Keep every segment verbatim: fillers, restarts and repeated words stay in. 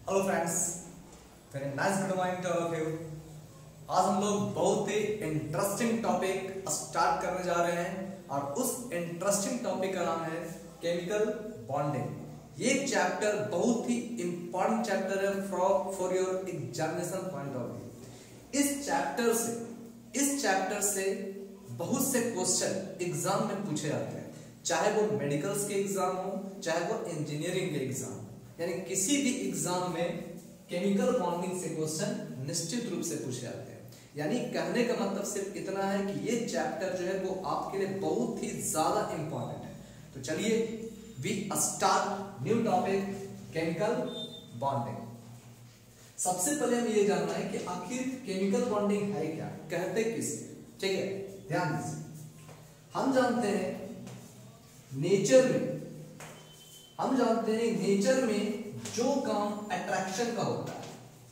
Hello friends, very nice good morning to all of you. आज हम लोग बहुत ही इंटरेस्टिंग टॉपिक स्टार्ट करने जा रहे हैं और उस इंटरेस्टिंग टॉपिक का नाम है केमिकल बॉन्डिंग। ये चैप्टर बहुत ही इंपॉर्टेंट चैप्टर है for for your examination point of view. इस चैप्टर से इस चैप्टर से बहुत से क्वेश्चन एग्जाम में पूछे जाते हैं, चाहे वो मेडिकल्स के एग्जाम हो, चाहे वो इंजीनियरिंग के एग्जाम, यानी किसी भी एग्जाम में केमिकल बॉन्डिंग से क्वेश्चन निश्चित रूप से पूछे जाते हैं। यानी कहने का मतलब सिर्फ इतना है कि ये चैप्टर जो है वो आपके लिए बहुत ही ज्यादा इंपॉर्टेंट है। तो चलिए we start new topic chemical bonding. सबसे पहले हमें ये जानना है कि आखिर केमिकल बॉन्डिंग है क्या, कहते किसे। ठीक है, ध्यान दीजिए। हम जानते हैं नेचर में हम जानते हैं नेचर में जो काम अट्रैक्शन का होता है,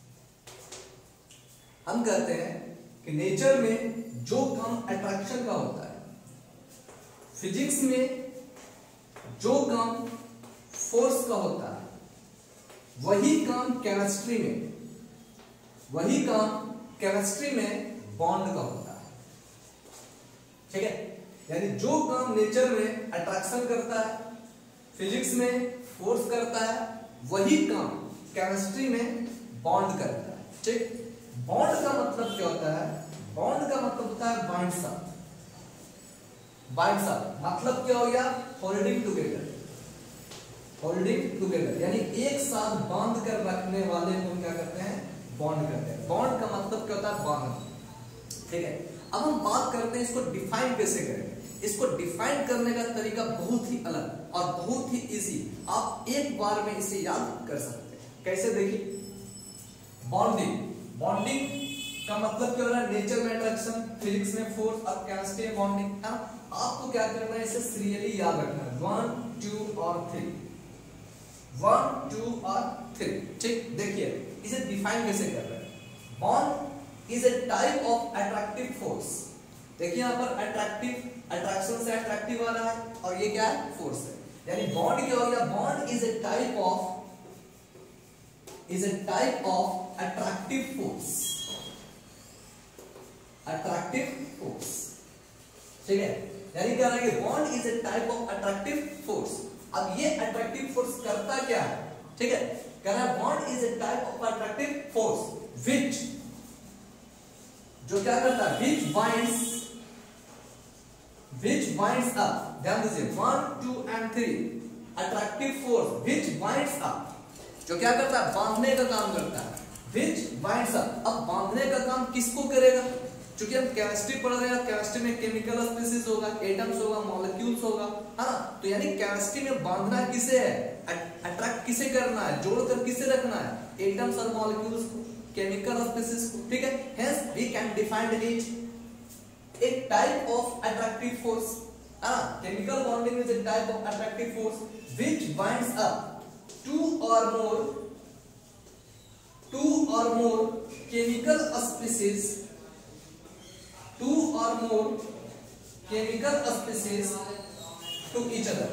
हम कहते हैं कि नेचर में जो काम अट्रैक्शन का होता है, फिजिक्स में जो काम फोर्स का होता है, वही काम केमिस्ट्री में वही काम केमिस्ट्री में बॉन्ड का होता है। ठीक है, यानी जो काम नेचर में अट्रैक्शन करता है, फिजिक्स में फोर्स करता है, वही काम केमिस्ट्री में बॉन्ड करता है। ठीक, बॉन्ड का मतलब क्या होता है? बॉन्ड का मतलब होता है बाइंड्स अप। बाइंड्स अप मतलब क्या हो गया? Holding together. होल्डिंग टुगेदर यानी एक साथ बांध कर रखने वाले को क्या करते हैं? बॉन्ड करते हैं। बॉन्ड का मतलब क्या होता है? बांधना। ठीक है, अब हम बात करते हैं इसको डिफाइन कैसे करेंगे। इसको डिफाइन करने का तरीका बहुत ही अलग और बहुत ही इजी, आप एक बार में इसे याद कर सकते हैं। कैसे? देखिए, बॉन्डिंग बॉन्डिंग का मतलब क्या हो रहा है? नेचर में अट्रैक्शन, फिजिक्स में फोर्स और केमिस्ट्री में बॉन्डिंग है। आपको क्या करना है? इसे सीरियली याद रखना है, वन टू और थ्री, वन टू और थ्री। ठीक, देखिए इसे डिफाइन कैसे कर रहे हैं। Bond is a type of attractive force. देखिए यहाँ पर अट्रैक्टिव, अट्रैक्शन से अट्रैक्टिव आ रहा है और ये क्या है? फोर्स है। यानी बॉन्ड क्या हो गया? Bond is a type of is a type of attractive force. Attractive force, ठीक है, यानी क्या है? Bond is a type of attractive force. अब ये अट्रैक्टिव फोर्स करता क्या है? ठीक है, कह रहा है bond is a type of attractive force which, जो क्या करता है? Which binds which binds up, ध्यान दीजिए, one two and three, attractive force which binds up, जो क्या करता है? बांधने का काम करता है। which binds up, अब बांधने का काम किसको करेगा? क्योंकि हम केमिस्ट्री पढ़ रहे हैं, केमिस्ट्री में केमिकल स्पीसीज होगा, एटम्स होगा, मॉलिक्यूल्स होगा, है ना? तो यानी केमिस्ट्री में बांधना किसे है? अट्रैक्ट किसे करना है? जोड़कर किसे रखना है? एटम्स और मॉलिक्यूल्स को, केमिकल स्पीसीज को। ठीक है, hence we can define it a type of attractive force. ah chemical bonding is a type of attractive force which binds up two or more two or more chemical species two or more chemical species to each other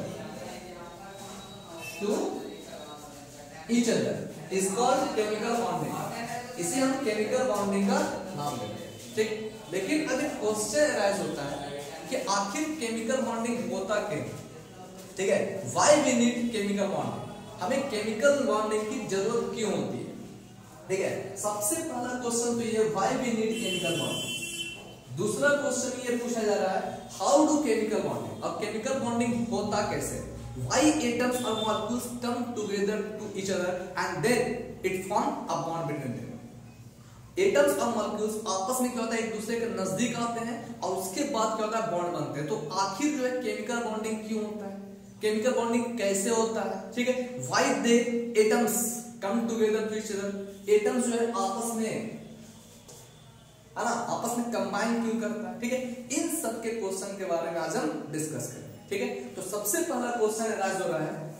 to each other is called chemical bonding. इसे हम chemical bonding का नाम देते हैं। ठीक, लेकिन अगर question arise होता है कि आखिर केमिकल बॉन्डिंग होता क्यों? ठीक है, why we need chemical bonding, हमें केमिकल बॉन्डिंग की जरूरत क्यों होती है? ठीक है, सबसे पहला क्वेश्चन तो ये, why we need chemical bonding. दूसरा क्वेश्चन ये पूछा जा रहा है, हाउ डू केमिकल बॉन्डिंग, अब केमिकल बॉन्डिंग होता कैसे? व्हाई एटम्स और molecules come together to each other and then it form a bond between them. Atoms और मॉलिक्यूल्स आपस में क्या होता है? एक दूसरे के नजदीक आते हैं और उसके बाद क्या होता है? बॉन्ड बनते हैं। तो आखिर जो है केमिकल बॉन्डिंग क्यों होता है? केमिकल बॉन्डिंग कैसे होता है? ठीक है, why they atoms come together to each other, atoms जो है आपस में, है ना, आपस में कंबाइन क्यों करता है? ठीक है, इन सब के क्वेश्चन के बारे में आज हम डिस्कस करेंगे। ठीक है, तो सबसे पहला क्वेश्चन अराइज हो रहा है,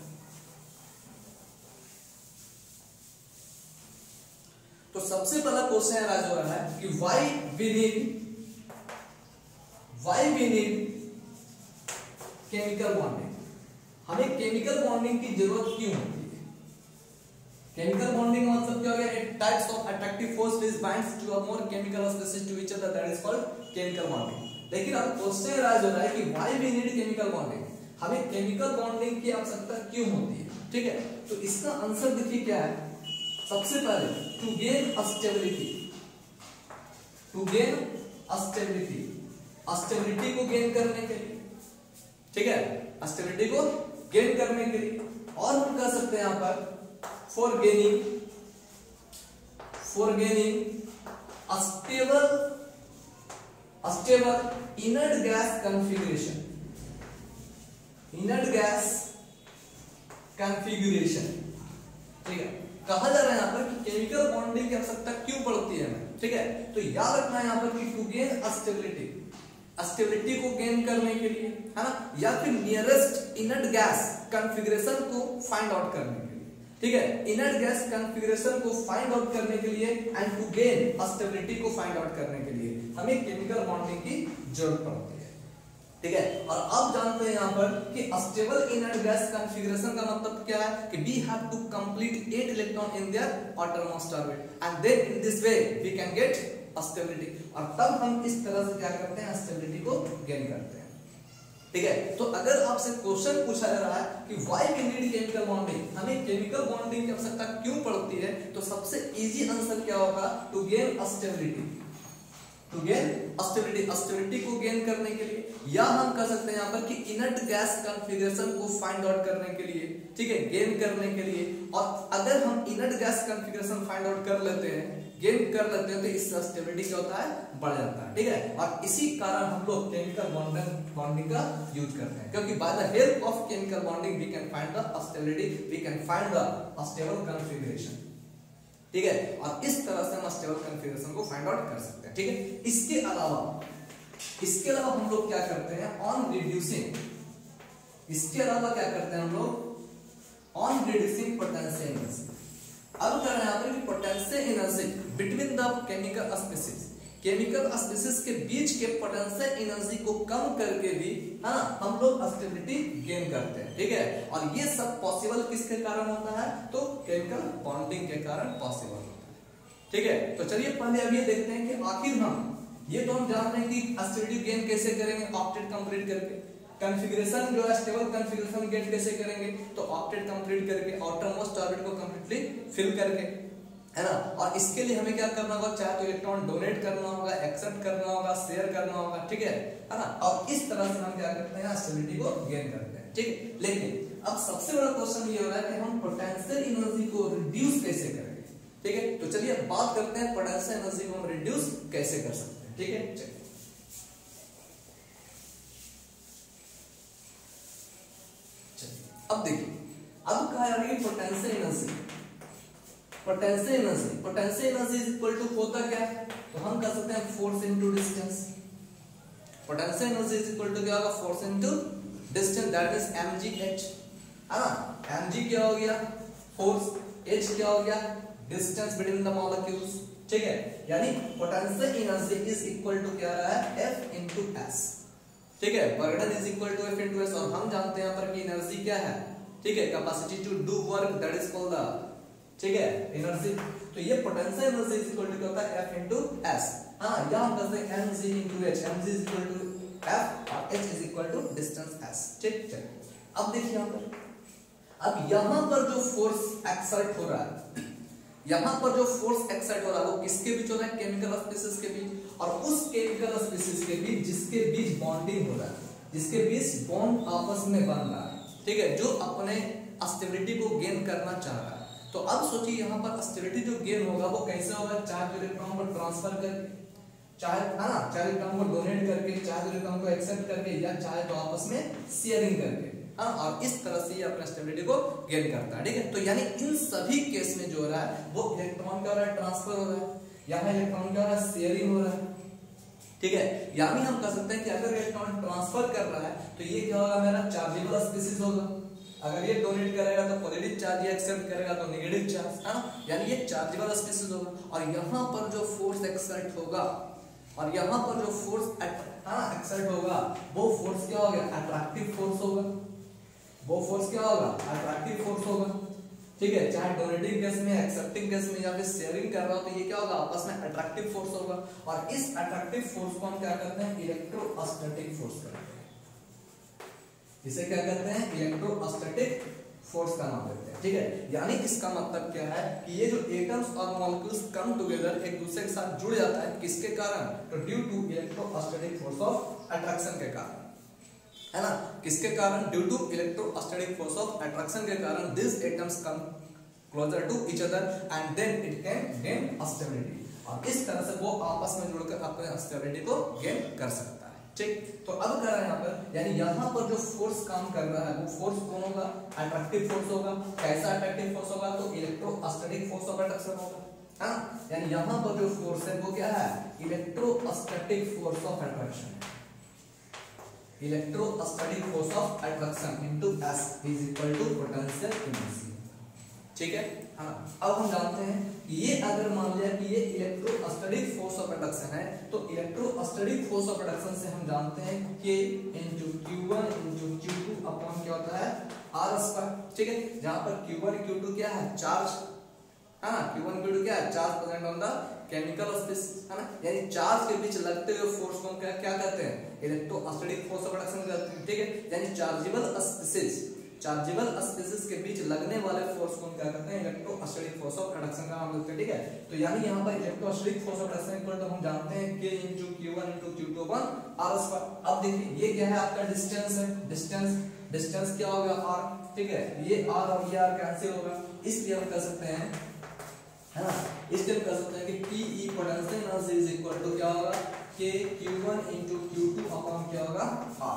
तो सबसे पहला क्वेश्चन अराइज हो रहा है कि why we need why we need chemical bonding, हमें केमिकल बॉन्डिंग की जरूरत क्यों होती है? Chemical bonding types of attractive force which binds two a more chemical species to each other, that is called chemical bonding. लेकिन अब question rise हो रहा है कि why we need chemical bonding, हमें केमिकल बॉन्डिंग की आवश्यकता क्यों होती है, ठीक है। तो इसका आंसर देखिए क्या है। सबसे पहले to gain stability, to gain stability, stability को गेन करने के लिए, ठीक है, स्टेबिलिटी को गेन करने के लिए। और हम कह सकते हैं यहां पर for gaining, for gaining stable, stable inert gas configuration, inert gas configuration, ठीक है। कहा जा रहा है यहां पर कि केमिकल बॉन्डिंग की आवश्यकता क्यों पड़ती है हमें, ठीक है। तो याद रखना है यहां पर कि टू गेन स्टेबिलिटी, स्टेबिलिटी को गेन करने के लिए, है ना, या फिर नियरेस्ट इनर्ट गैस कॉन्फ़िगरेशन को फाइंड आउट करने के लिए, ठीक है, इनर्ट गैस कॉन्फ़िगरेशन को फाइंड आउट करने के लिए एंड टू गेन स्टेबिलिटी को फाइंड आउट करने के लिए हमें केमिकल बॉन्डिंग की जरूरत पड़ती है, ठीक है। और अब जानते हैं यहां पर कि स्टेबल इनर्ट गैस कॉन्फ़िगरेशन का मतलब क्या है कि we have to complete eight electron in their outermost orbit and then in this way we can get stability, और तब हम इस तरह से क्या करते हैं, स्टेबिलिटी को गेन करते हैं, ठीक है। तो अगर आपसे क्वेश्चन पूछा जा रहा है कि why we need chemical bonding, हमें केमिकल बॉन्डिंग की आवश्यकता क्यों पड़ती है, तो सबसे इजी आंसर क्या होगा, to gain stability, to gain stability, stability को गेन करने के लिए, या हम कह सकते हैं यहां पर कि इनर्ट गैस कॉन्फ़िगरेशन को फाइंड आउट करने के लिए, ठीक है, गेन करने के लिए। और अगर हम inert gas configuration find out कर लेते हैं, गेन कर लेते हैं, तो इससे स्टेबिलिटी क्या होता है, बढ़ जाता है, ठीक है। और इसी कारण हम लोग केमिकल बॉन्डिंग बॉन्डिंग का यूज करते हैं, क्योंकि by the help of chemical bonding we can find the stability, we can find the stable configuration, ठीक है। और इस तरह से हम स्टेबल कॉन्फ़िगरेशन को फाइंड आउट कर सकते हैं, ठीक है। इसके अलावा इसके अलावा हम लोग क्या करते हैं, ऑन रिड्यूसिंग, इसके अलावा क्या करते हैं हम लोग, ऑन रिड्यूसिंग पोटेंशियल एनर्जी। अब कर रहे हैं यहां पर potential energy between the chemical species, chemical species के बीच के पोटेंशियल एनर्जी को कम करके भी, है ना, हम लोग स्टेबिलिटी गेन करते हैं, ठीक है। और ये सब पॉसिबल किसके कारण होता है, तो केमिकल बॉन्डिंग के कारण पॉसिबल होता है, ठीक है। तो चलिए पहले अब ये देखते हैं कि आखिर हम, ये तो हम जान रहे हैं कि स्टेबिलिटी गेन कैसे करेंगे, ऑक्टेट कंप्लीट करके, कॉन्फ़िगरेशन जो है स्टेबल कॉन्फ़िगरेशन गेट कैसे करेंगे, तो ऑक्टेट कंप्लीट करके, आउटरमोस्ट ऑर्बिट को कंप्लीटली फिल करके, है ना। और इसके लिए हमें क्या करना होगा, चाहे तो इलेक्ट्रॉन डोनेट करना होगा, एक्सेप्ट करना होगा, शेयर करना होगा, ठीक है, है ना। और इस तरह से हम क्या करते हैं, स्टेबिलिटी को गेन करते हैं, ठीक है। लेकिन अब सबसे बड़ा क्वेश्चन ये हो रहा है कि हम पोटेंशियल एनर्जी को रिड्यूस कैसे करेंगे, ठीक है। तो चलिए बात करते हैं पोटेंशियल एनर्जी को हम रिड्यूस कैसे कर सकते हैं, ठीक है। चलिए अब देखिए, अब कहा जा रहा है potential energy, potential energy, potential energy is equal to होता क्या है, तो हम कह सकते हैं force into distance. Potential energy is equal to क्या होगा, force into distance, that is mgh, है ना। mg क्या हो गया, फोर्स, h क्या हो गया, डिस्टेंस बिटवीन द मॉलिक्यूल्स, ठीक है। यानी potential energy is equal to क्या रहा है, F इनटू s, ठीक है। Burden is equal to F into s, और हम जानते हैं यहां पर कि एनर्जी क्या है, ठीक है, capacity to do work, that is called the, ठीक है, एनर्जी। तो ये potential energy is equal to क्या होता है, F इनटू s, हां, यहां हम कहते हैं mg into h, mg is equal to F और h is equal to distance s, ठीक है। अब देखिए यहां पर, अब यहां पर जो फोर्स एक्सर्ट हो रहा है, यहां पर जो फोर्स एक्सर्ट हो रहा है वो किसके बीच हो रहा है, केमिकल स्पीशीज के बीच, और उस केमिकल स्पीशीज के बीच जिसके बीच बॉन्डिंग हो रहा है, जिसके बीच बॉन्ड आपस में बन रहा है, ठीक है, जो अपने स्टेबिलिटी को गेन करना चाह रहा है। तो अब सोचिए यहाँ पर स्टेबिलिटी जो गेन होगा वो कैसे होगा, चाहे इलेक्ट्रॉन को ट्रांसफर करके, चाहे, है ना, चाहे इलेक्ट्रॉन को डोनेट करके, चाहे इलेक्ट्रॉन को एक्सेप्ट करके, या चाहे तो आपस में शेयरिंग करके, हाँ, और इस तरह से ये अपने स्टेबिलिटी को गेन करता है, ठीक है। तो यानी इन सभी केस में जो हो रहा है वो इलेक्ट्रॉन क्या हो रहा है, ट्रांसफर हो रहा है, यहाँ इलेक्ट्रॉन क्या हो रहा है, शेयरिंग हो रहा है, ठीक है। यानी हम कह सकते हैं कि अगर इलेक्ट्रॉन ट्रांसफर कर रहा है तो ये क्या होगा, मेरा चार्जेबल स्पीशीज होगा, अगर ये डोनेट करेगा तो पॉजिटिव चार्ज, ये एक्सेप्ट करेगा तो नेगेटिव चार्ज, है ना, यानी ये चार्जेबल स्पीशीज होगा। और यहाँ पर जो फोर्स एक्सर्ट होगा, और यहाँ पर जो फोर्स एक्सर्ट होगा वो फोर्स क्या होगा, अट्रैक्टिव फोर्स होगा, वो फोर्स क्या होगा, अट्रैक्टिव फोर्स होगा, ठीक है, चाहे डोनेटिंग केस में, एक्सेप्टिंग केस में या फिर शेयरिंग कर रहा हो तो ये क्या होगा, आपस में अट्रैक्टिव फोर्स होगा। और इस अट्रैक्टिव फोर्स को हम क्या करते हैं, इलेक्ट्रोस्टैटिक फोर्स करते हैं। इसे क्या कहते हैं, इलेक्ट्रोस्टैटिक फोर्स का नाम देते हैं। ठीक है, यानी इसका मतलब क्या है कि ये जो एटम्स और मॉलिक्यूल्स कम टुगेदर एक दूसरे के साथ जुड़ जाता है, किसके कारण, तो due to electrostatic force of attraction के कारण, है ना, किसके कारण, due to electrostatic force of attraction के कारण this atoms come closer to each other and then it can gain stability. और इस तरह से वो आपस में जुड़कर अपने स्टेबिलिटी को गेन कर सकता है। ठीक, तो अब कर रहा है यहाँ पर, यानी यहाँ पर जो फोर्स काम कर रहा है वो फोर्स कौन होगा, अट्रैक्टिव फोर्स होगा। कैसा अट्रैक्टिव फोर्स होगा, तो इलेक्ट्रोस्टैटिक फोर्स ऑफ अट्रैक्शन होगा, हाँ, यानी यहाँ पर जो फोर्स है वो क्या है, electrostatic force of attraction. Electrostatic force of attraction into S is equal to potential energy. ठीक है, हाँ, अब हम जानते हैं कि ये अगर मान लिया कि ये इलेक्ट्रोस्टैटिक फोर्स ऑफ अट्रैक्शन है, तो इलेक्ट्रोस्टैटिक फोर्स ऑफ अट्रैक्शन से हम जानते हैं K into Q one into Q two upon क्या होता है, R स्क्वायर। ठीक है, जहां पर Q one Q two क्या है, चार्ज, हाँ, Q one Q two क्या है, charge present on the chemical space, है ना, यानी चार्ज के बीच लगते हुए फोर्स को हम क्या क्या कहते हैं, इलेक्ट्रोस्टैटिक फोर्स ऑफ अट्रैक्शन कहते हैं। ठीक है, यानी चार्जेबल स्पेसिस चार्जेबल स्पेसिस के बीच लगने वाले फोर्स को हम क्या कहते हैं, इलेक्ट्रोस्टैटिक फोर्स ऑफ अट्रैक्शन का नाम देते हैं। ठीक है, तो यानी यहाँ पर electrostatic force of attraction equal to हम जानते हैं K into Q one into Q two upon R square. अब देखिए ये क्या है, आपका डिस्टेंस है, डिस्टेंस डिस्टेंस क्या होगा, R। ठीक है, ये R और ये R कैंसिल होगा, इसलिए हम कह सकते हैं, है ना, इसलिए हम कह सकते हैं कि P E potential energy is equal to क्या होगा, K Q one into Q two upon क्या होगा, R।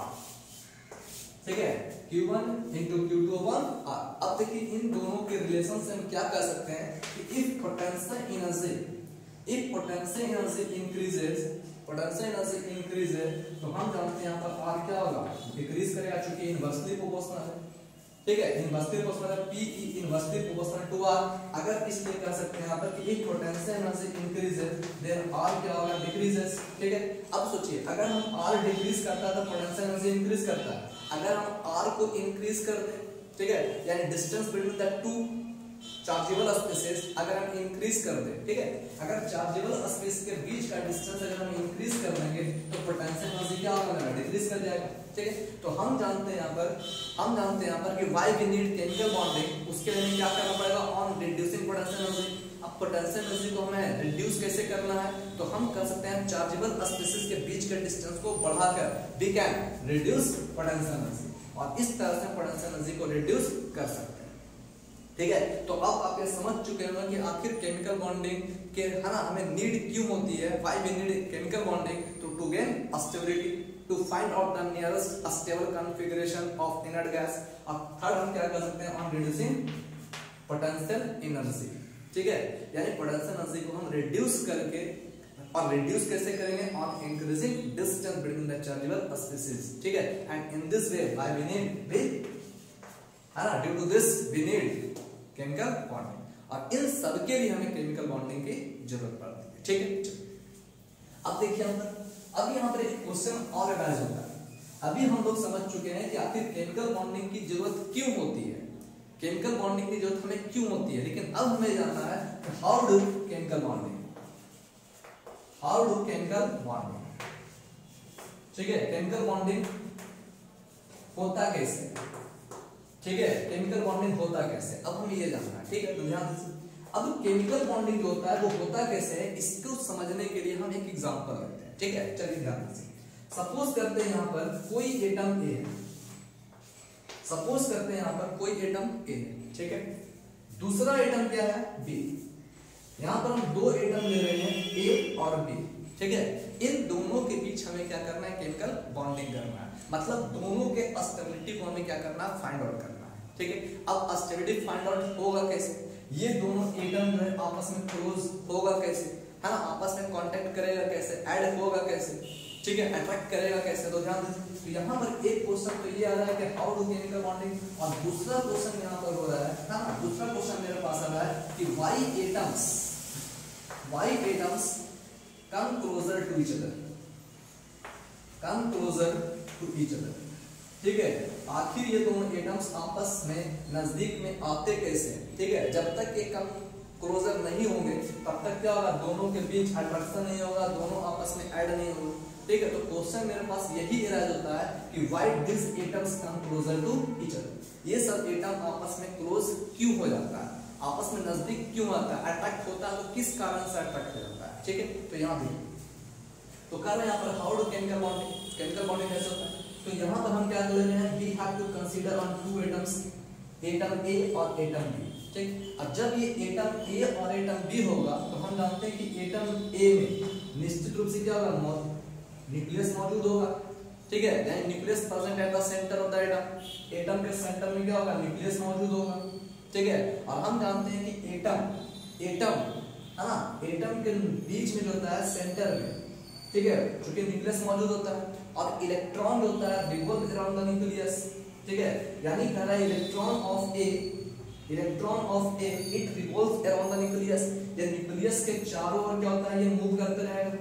ठीक है, Q one into Q two upon R। अब देखिए इन दोनों के रिलेशन से हम क्या कह सकते हैं कि if potential energy if potential energy increases potential energy increases तो हम जानते हैं यहाँ पर R क्या होगा, डिक्रीज करेगा, चूंकि इनवर्सली प्रोपोर्शनल है। ठीक है, इनवर्सली प्रोपोर्शनल है, P E inversely proportional to R। अगर इसलिए कह सकते हैं यहाँ पर कि if potential energy increases then R क्या होगा, डिक्रीजेस। ठीक है, अब सोचिए अगर हम R डिक्रीज करता है तो पोटेंशियल एनर्जी इंक्रीज करता है, अगर हम R को इंक्रीज कर दें, ठीक है, यानी distance between the two chargeable spaces अगर हम इंक्रीज कर दें, ठीक है, अगर चार्जेबल स्पेस के बीच का डिस्टेंस अगर हम इंक्रीज कर देंगे तो पोटेंशियल एनर्जी क्या होगा, डिक्रीज कर जाएगा। ठीक है, तो हम जानते हैं यहाँ पर हम जानते हैं यहाँ पर कि why we need chemical bonding, उसके लिए क्या करना पड़ेगा, ऑन रिड्यूसिंग पोटेंशियल एनर्जी। अब पोटेंशियल एनर्जी को हमें रिड्यूस कैसे करना है, तो हम कर सकते हैं चार्जेबल स्पेसेस के बीच के डिस्टेंस को बढ़ाकर we can reduce potential energy, और इस तरह से पोटेंशियल एनर्जी को रिड्यूस कर सकते हैं। ठीक है, तो अब आप ये समझ चुके हैं कि आखिर केमिकल बॉन्डिंग के, है ना, हमें नीड क्यों होती है, why we need chemical bonding, तो to gain stability, to find out the nearest stable configuration of inert gas. और थर्ड हम क्या कर सकते हैं, ऑन रिड्यूसिंग पोटेंशियल एनर्जी। ठीक है, यानी पोटेंशियल एनर्जी को हम रिड्यूस करके, और रिड्यूस कैसे करेंगे, on increasing distance between the chargeable species. ठीक है, and in this way why we need we, है ना, due to this we need chemical bonding, और इन सब के लिए हमें केमिकल बॉन्डिंग की जरूरत पड़ती है। ठीक है, अब देखिए हम अब यहाँ पर एक क्वेश्चन और अराइज होता है। अभी हम लोग समझ चुके हैं कि आखिर केमिकल बॉन्डिंग की जरूरत क्यों होती है, केमिकल बॉन्डिंग की जरूरत हमें क्यों होती है, लेकिन अब हमें जानना है how do chemical bonding how do chemical bonding ठीक है, केमिकल बॉन्डिंग होता कैसे, ठीक है, केमिकल बॉन्डिंग होता कैसे, अब हमें ये जानना है। ठीक है, तो ध्यान दीजिए, अब केमिकल बॉन्डिंग जो होता है वो होता कैसे है, इसको समझने के लिए हम एक एग्जांपल लेते हैं। ठीक है, चलिए ध्यान दीजिए, सपोज करते हैं यहाँ पर कोई एटम ए है, सपोज करते हैं यहाँ पर कोई एटम ए है, ठीक है, दूसरा एटम क्या है, बी। यहाँ पर हम दो एटम ले रहे हैं, ए और बी, ठीक है, इन दोनों के बीच हमें क्या करना है, केमिकल बॉन्डिंग करना है, मतलब दोनों के स्टेबिलिटी को हमें क्या करना है, फाइंड आउट करना है। ठीक है, अब स्टेबिलिटी फाइंड आउट होगा कैसे, ये दोनों एटम जो है आपस में क्लोज होगा कैसे, है ना, आपस में कांटेक्ट करेगा कैसे, ऐड होगा कैसे, ठीक है, अट्रैक्ट करेगा कैसे। तो ध्यान दीजिए, तो यहाँ पर एक क्वेश्चन तो ये आ रहा है कि हाउ डू केमिकल बॉन्डिंग, और दूसरा क्वेश्चन यहाँ पर हो रहा है, है ना, दूसरा क्वेश्चन मेरे पास आ रहा है कि why atoms why atoms come closer to each other come closer to each other. ठीक है, आखिर ये दोनों एटम्स आपस में नजदीक में आते कैसे, ठीक है। जब तक ये कम क्लोजर नहीं होंगे तब तक क्या होगा, दोनों के बीच अट्रैक्शन नहीं होगा, दोनों आपस में ऐड नहीं होगा, ठीक है। तो क्वेश्चन मेरे पास यही इराज होता है कि why this atoms come closer to each other, ये सब एटम आपस में क्लोज क्यों हो जाता है, आपस में नजदीक क्यों आता है, अट्रैक्ट होता है तो किस कारण से अट्रैक्ट हो जाता है, ठीक है। तो यहाँ भी तो कर रहे हैं यहाँ पर how do chemical bonding, chemical bonding कैसे होता है। तो यहाँ पर हम क्या कर रहे हैं, we have to consider on two atoms, atom A और एटम बी, ठीक। अब जब ये एटम ए और एटम बी होगा तो हम जानते हैं कि एटम ए में निश्चित रूप से क्या होगा, न्यूक्लियस मौजूद होगा, ठीक है। यानी nucleus present at the centre of the atom, atom के सेंटर में क्या होगा, न्यूक्लियस मौजूद होगा, ठीक है। और हम जानते हैं कि एटम एटम है ना, एटम के बीच में जो होता है सेंटर में, ठीक है, क्योंकि न्यूक्लियस मौजूद होता है और इलेक्ट्रॉन जो होता है रिवॉल्व अराउंड द न्यूक्लियस, ठीक है। यानी कह रहा है electron of A electron of A it revolves around the nucleus, ये न्यूक्लियस के चारों ओर क्या होता है, ये मूव करते रहेगा,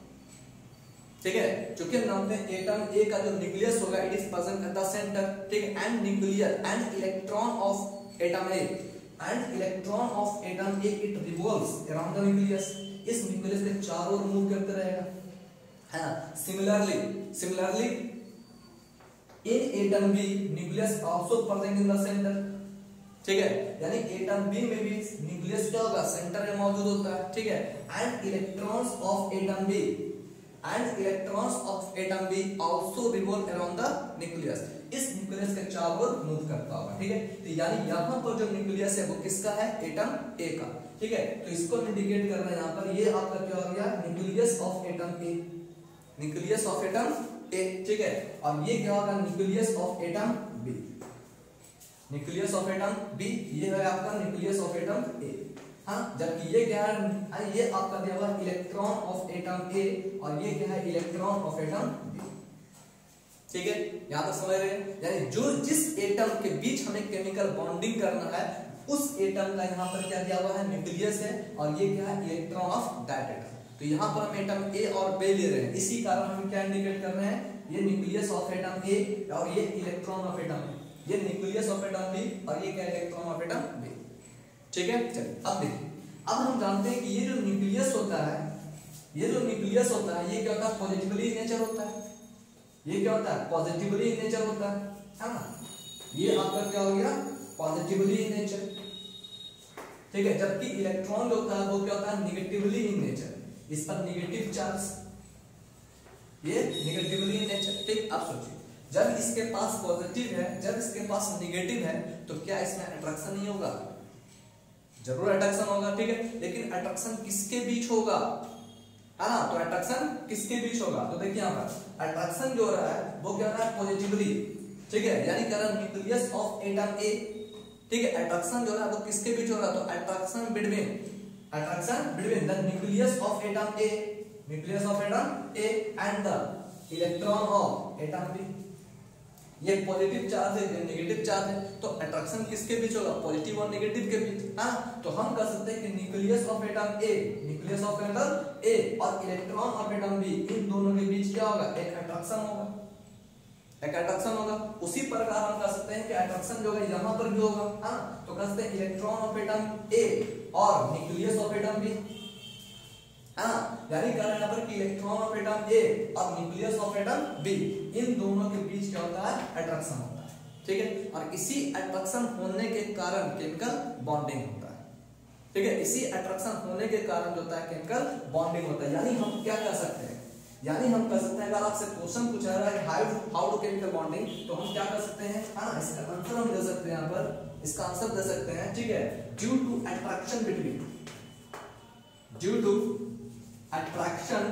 ठीक है। क्योंकि हम जानते हैं एटम ए का जो न्यूक्लियस होगा it is present at the centre, ठीक है। And nucleus and electron of atom A and electron of atom A it revolves around the nucleus, इस न्यूक्लियस के चारों ओर मूव करते रहेगा, है ना। Similarly similarly in atom B nucleus also present in the centre, ठीक है। यानी एटम बी में भी न्यूक्लियस क्या होगा, सेंटर में मौजूद होता है, ठीक है। And electrons of atom B and electrons of atom B also revolve around the nucleus, इस न्यूक्लियस के चारों ओर मूव करता होगा, ठीक है। तो यानी यहाँ पर जो न्यूक्लियस है वो किसका है, एटम ए का, ठीक है। तो इसको इंडिकेट कर रहे हैं यहाँ पर, ये आपका क्या हो गया, nucleus of atom A, nucleus of atom A, ठीक है। और ये क्या होगा, nucleus of atom B, nucleus of atom B, ये है आपका न्यूक्लियस ऑफ एटम ए, हाँ। जबकि ये क्या है, ये आपका दिया हुआ इलेक्ट्रॉन ऑफ एटम ए और ये क्या है, इलेक्ट्रॉन ऑफ एटम बी, ठीक है। यहां तक समझ रहे हैं। यानी जो जिस एटम के बीच हमें केमिकल बॉन्डिंग करना है उस एटम का यहाँ पर क्या दिया हुआ है, न्यूक्लियस है, और ये क्या है, इलेक्ट्रॉन ऑफ दैट एटम। तो यहाँ पर हम एटम ए और बी ले रहे हैं, इसी कारण हम क्या इंडिकेट कर रहे हैं, ये न्यूक्लियस ऑफ एटम ए और ये इलेक्ट्रॉन ऑफ एटम, ये न्यूक्लियस ऑफ एटम बी और ये क्या, इलेक्ट्रॉन ऑफ एटम बी, ठीक है। चलिए अब देखिए, अब हम जानते हैं कि ये जो न्यूक्लियस होता है, ये जो न्यूक्लियस होता है ये क्या होता है, पॉजिटिवली नेचर होता है, ये क्या होता है, पॉजिटिवली नेचर होता है, है ना। ये आपका क्या हो गया, पॉजिटिवली नेचर, ठीक है। जबकि इलेक्ट्रॉन जो होता है वो क्या होता है, निगेटिवली इन नेचर, इस पर निगेटिव चार्ज, ये निगेटिवली इन नेचर, ठीक। अब सोचिए, जब इसके पास पॉजिटिव है, जब इसके पास निगेटिव है, तो क्या इसमें अट्रैक्शन नहीं होगा, जरूर अट्रैक्शन होगा, ठीक है। लेकिन अट्रैक्शन किसके बीच होगा, है ना। तो अट्रैक्शन किसके बीच होगा, तो देखिए यहाँ पर अट्रैक्शन जो हो रहा है वो क्या हो रहा है, पॉजिटिवली, ठीक है। यानी कह रहा है न्यूक्लियस ऑफ एटम ए, ठीक है। अट्रैक्शन जो हो रहा है वो किसके बीच हो रहा है, तो attraction between attraction between the nucleus of atom A, nucleus of atom A and the electron of atom B, ये पॉजिटिव चार्ज है, ये नेगेटिव चार्ज है, तो अट्रैक्शन किसके बीच होगा, पॉजिटिव और नेगेटिव के बीच, हाँ। तो हम कह सकते हैं कि nucleus of atom A, nucleus of atom A और इलेक्ट्रॉन ऑफ एटम बी, इन दोनों के बीच क्या होगा, एक अट्रैक्शन होगा, एक अट्रैक्शन होगा। उसी प्रकार हम कह सकते हैं कि अट्रैक्शन जो है यहाँ पर भी होगा, हाँ। तो कह सकते हैं इलेक्ट्रॉन ऑफ एटम ए और न्यूक्लियस ऑफ एटम बी, हाँ। यानी कह रहे हैं यहाँ पर कि इलेक्ट्रॉन ऑफ एटम ए और न्यूक्लियस ऑफ एटम बी, इन दोनों के बीच क्या होता है, अट्रैक्शन होता है, ठीक है। और इसी अट्रैक्शन होने के कारण केमिकल बॉन्डिंग होता है, ठीक है। इसी अट्रैक्शन होने के कारण जो होता है केमिकल बॉन्डिंग होता है। यानी हम क्या कर सकते हैं, यानी हम कर सकते हैं, अगर आपसे क्वेश्चन पूछा रहा है how how to chemical bonding, तो हम क्या कर सकते हैं, हाँ, इसका आंसर हम दे सकते हैं, यहाँ पर इसका आंसर दे सकते हैं, ठीक है। Due to attraction between due to attraction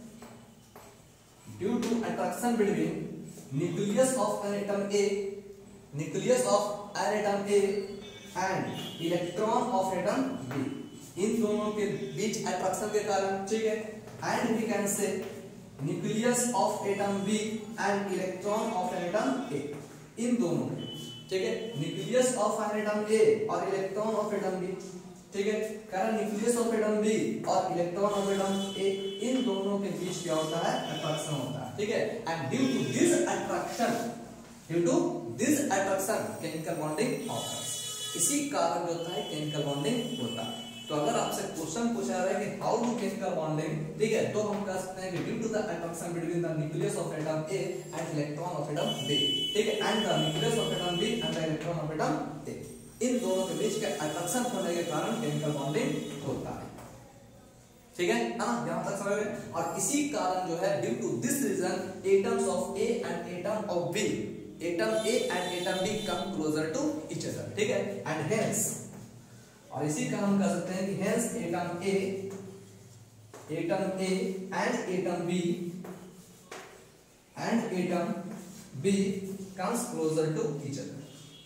due to attraction between nucleus of an atom A nucleus of an atom A and electron of atom B, इन दोनों के बीच अट्रैक्शन के कारण, ठीक है। And we can say nucleus of atom B and electron of an atom A, इन दोनों के, ठीक है। Nucleus of an atom A और इलेक्ट्रॉन ऑफ एटम B, ठीक है। कारण न्यूक्लियस ऑफ एटम बी और इलेक्ट्रॉन ऑफ एटम ए, इन दोनों के बीच क्या होता है, अट्रैक्शन होता है, ठीक है। And due to this attraction due to this attraction chemical bonding occurs, इसी कारण जो होता है केमिकल बॉन्डिंग होता है। तो अगर आपसे क्वेश्चन पूछा रहा है कि हाउ डू केमिकल बॉन्डिंग, ठीक है, तो हम कह सकते हैं कि due to the attraction between the nucleus of atom A and electron of atom B, ठीक है, and the nucleus of atom B and the electron of atom A, इन दोनों के बीच के अट्रैक्शन होने के कारण केमिकल बॉन्डिंग होता है, ठीक है ना, यहां तक समझ गए। और इसी कारण जो है due to this reason atoms of A and atom of B, atom A and atom B come closer to each other, ठीक है, एंड हेंस, और इसी का हम कह सकते हैं कि hence atom A, atom A and atom B and atom B comes closer to each other,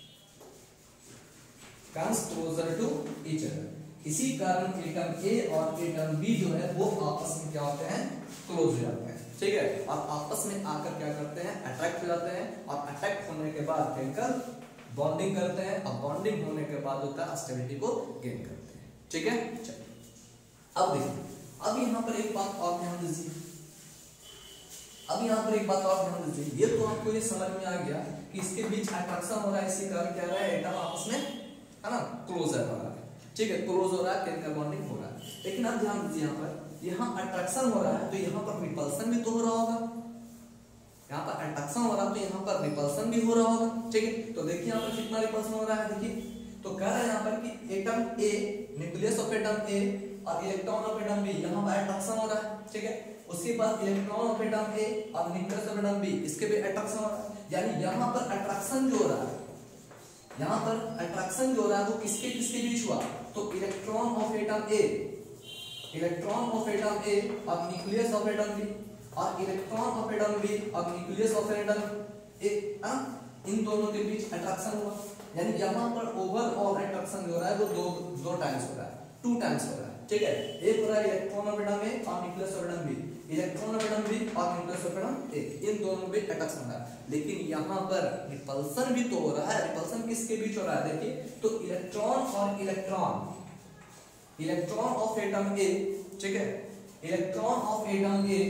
comes closer to each other, इसी कारण एटम ए और एटम बी जो है वो आपस में क्या होते हैं, क्लोज हो जाते हैं, ठीक है, और आपस में आकर क्या करते हैं, अट्रैक्ट हो जाते हैं, और अट्रैक्ट होने के बाद केमिकल बॉन्डिंग करते हैं, और बॉन्डिंग होने के बाद होता है स्टेबिलिटी को गेन करते हैं, ठीक है। चलिए अब देखिए, अब यहाँ पर एक बात और ध्यान दीजिए, अब यहाँ पर एक बात और ध्यान दीजिए, ये तो आपको ये समझ में आ गया कि इसके बीच अट्रैक्शन हो रहा है, इसी कारण क्या हो रहा है, एटम आपस में, है ना, क्लोजर हो रहा है, ठीक है, क्लोज हो रहा है, केमिकल बॉन्डिंग हो रहा है। लेकिन अब ध्यान दीजिए, यहाँ पर यहाँ अट्रैक्शन हो रहा है तो यहाँ पर रिपल्सन भी तो हो रहा होगा, यहाँ पर अट्रैक्शन हो रहा है तो यहाँ पर रिपल्सन भी हो रहा होगा, ठीक है। तो देखिए यहाँ पर कितना रिपल्सन हो रहा है, देखिए, तो कह रहा है यहाँ पर कि atom A, nucleus of atom A और इलेक्ट्रॉन ऑफ एटम बी, यहाँ पर अट्रैक्शन हो रहा है, ठीक है। उसके बाद इलेक्ट्रॉन ऑफ एटम ए और न्यूक्लियस ऑफ एटम बी, इसके भी अट्रैक्शन हो रहा है, यानी यहाँ पर अट्रैक्शन जो हो रहा है, यहाँ पर अट्रैक्शन जो हो रहा है वो किसके किसके बीच हुआ, तो electron of atom A, electron of atom A और न्यूक्लियस ऑफ एटम बी, और इलेक्ट्रॉन ऑफ एटम बी और न्यूक्लियस ऑफ एटम ए, इन दोनों के बीच अट्रैक्शन हुआ, यानी यहाँ पर ओवरऑल अट्रैक्शन जो हो रहा है वो दो दो टाइम्स हो रहा है, टू टाइम्स हो रहा है, ठीक है। एक हो रहा है इलेक्ट्रॉन ऑफ एटम ए और nucleus of atom B, electron of atom B और न्यूक्लियस ऑफ एटम ए, इन दोनों में अट्रैक्शन हो रहा है। लेकिन यहाँ पर रिपल्सन भी तो हो रहा है, रिपल्सन किसके बीच हो रहा है, देखिए, तो इलेक्ट्रॉन और electron, electron of atom A, ठीक है, इलेक्ट्रॉन ऑफ एटम ए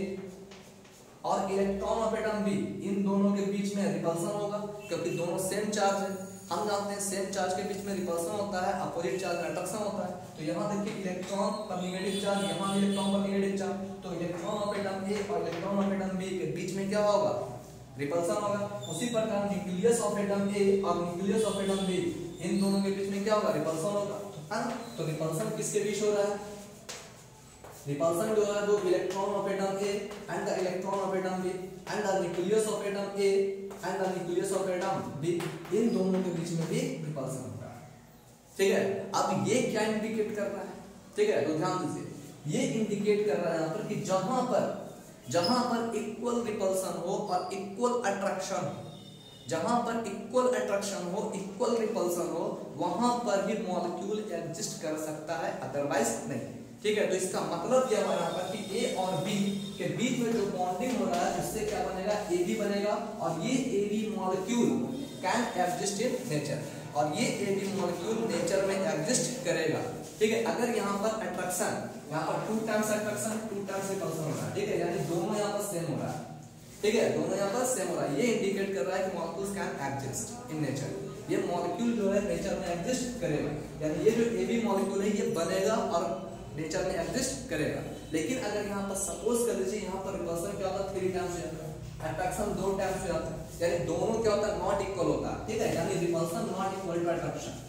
और इलेक्ट्रॉन ऑफ एटम बी, इन दोनों के बीच में रिपल्सन होगा, क्योंकि दोनों सेम चार्ज है, हम जानते हैं सेम चार्ज के बीच में रिपल्सन होता है, अपोजिट चार्ज में अट्रैक्शन होता है। तो यहाँ देखिए इलेक्ट्रॉन पर नेगेटिव चार्ज, यहाँ इलेक्ट्रॉन पर नेगेटिव चार्ज, तो इलेक्ट्रॉन ऑफ एटम ए और इलेक्ट्रॉन ऑफ एटम बी के बीच में क्या होगा, रिपल्सन होगा। उसी प्रकार न्यूक्लियस ऑफ एटम ए और न्यूक्लियस ऑफ एटम बी, इन दोनों के बीच में क्या होगा, रिपल्सन होगा, है ना। तो रिपल्सन किसके बीच हो रहा है, रिपल्सन जो है वो electron of atom A and the electron of atom B and the nucleus of atom A and the nucleus of atom B, इन दोनों के बीच में भी रिपल्सन हो रहा है, ठीक है। अब ये क्या इंडिकेट कर रहा है, ठीक है, तो ध्यान दीजिए, ये इंडिकेट कर रहा है यहाँ पर कि जहां पर जहां पर इक्वल रिपल्सन हो और इक्वल अट्रैक्शन हो, जहां पर इक्वल अट्रैक्शन हो, इक्वल रिपल्सन हो, वहां पर ही मॉलिक्यूल एग्जिस्ट कर सकता है, अदरवाइज नहीं, ठीक है। तो इसका मतलब यह हुआ यहाँ पर कि ए और बी के बीच में जो बॉन्डिंग हो रहा है उससे क्या बनेगा, ए बी बनेगा, और ये A B molecule can exist in nature, और ये ए बी मॉलिक्यूल नेचर में एग्जिस्ट करेगा, ठीक है। अगर यहाँ पर अट्रैक्शन, यहाँ पर two times attraction, two times repulsion हो रहा है, ठीक है, यानी दोनों यहाँ पर सेम हो रहा है, ठीक है, दोनों यहाँ पर सेम हो रहा है, ये इंडिकेट कर रहा है कि molecules can exist in nature, ये मॉलिक्यूल जो है नेचर में एग्जिस्ट करेगा, यानी ये जो ए बी मॉलिक्यूल है ये बनेगा और नेचर में एग्जिस्ट करेगा। लेकिन अगर यहाँ पर सपोज कर लीजिए यहाँ पर रिपल्सन क्या होता है, थ्री टाइम्स हो जाता है, अट्रैक्शन दो टाइम्स हो जाता है, यानी दोनों क्या होता है, नॉट इक्वल होता है, ठीक है, यानी repulsion not equal to attraction.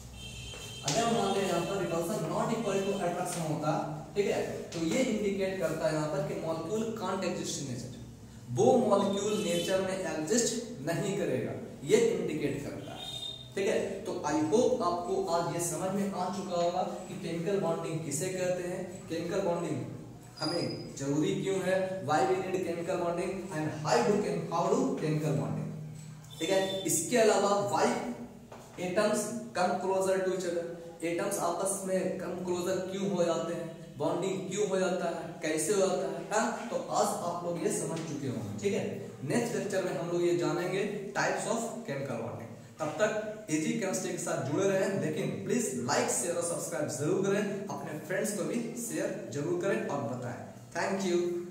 अगर हम मानते हैं यहाँ पर repulsion not equal to attraction होता, ठीक है, तो ये इंडिकेट करता है यहाँ पर कि molecule can't exist in nature, वो मॉलिक्यूल नेचर में एग्जिस्ट नहीं करेगा, ये इंडिकेट करता है, ठीक है। तो आई होप आपको आज ये समझ में आ चुका होगा कि केमिकल बॉन्डिंग किसे कहते हैं, केमिकल बॉन्डिंग हमें जरूरी क्यों है, why we need chemical bonding and how do how do chemical bonding, ठीक है। इसके अलावा why atoms come closer to each other, atoms आपस में कम क्लोजर क्यों हो जाते हैं, बॉन्डिंग क्यों हो जाता है, कैसे हो जाता है, हाँ? तो आज आप लोग ये समझ चुके होंगे, ठीक है। नेक्स्ट लेक्चर में हम लोग ये जानेंगे टाइप्स ऑफ केमिकल बॉन्डिंग। तब तक इजी केमिस्ट्री के साथ जुड़े रहें, लेकिन प्लीज लाइक शेयर और सब्सक्राइब जरूर करें, अपने फ्रेंड्स को भी शेयर जरूर करें और बताएं। Thank you.